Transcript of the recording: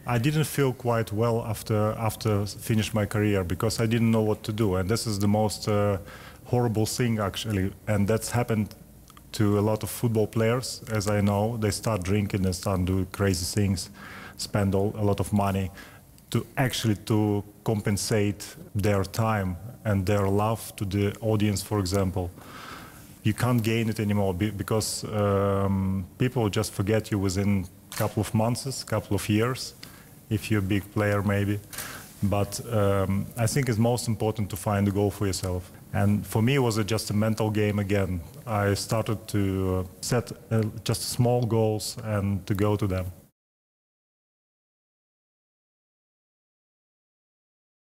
I didn't feel quite well after finished my career because I didn't know what to do, and this is the most horrible thing actually, and that's happened to a lot of football players, as I know. They start drinking, they start doing crazy things, spend a lot of money to compensate their time and their love to the audience, for example. You can't gain it anymore because people just forget you within a couple of months, couple of years, if you're a big player maybe. But I think it's most important to find a goal for yourself. And for me, it was just a mental game again. I started to set just small goals and to go to them.